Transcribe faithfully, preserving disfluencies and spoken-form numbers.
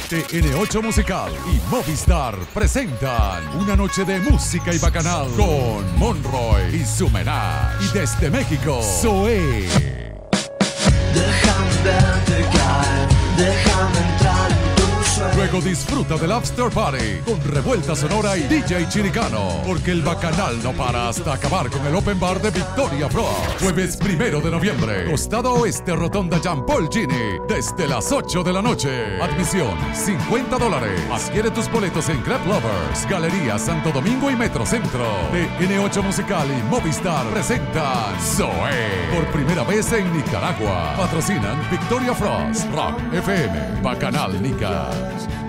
T N ocho Musical y Movistar presentan una noche de música y bacanal con Monroy y su menage. Y desde México, Zoé. Déjame verte caer, déjame entrar en tu sueño. Luego disfruta del After Party con Revuelta Sonora y D J Chiricano, porque el bacanal no para hasta acabar con el Open Bar de Victoria Frost. Jueves primero de noviembre, Costado Oeste, Rotonda Jean Paul Gini, desde las ocho de la noche. Admisión cincuenta dólares. Adquiere tus boletos en Club Lovers, Galería Santo Domingo y Metrocentro. T N ocho Musical y Movistar presentan Zoé por primera vez en Nicaragua. Patrocinan Victoria Frost, Rock F M, Bacanal Nica.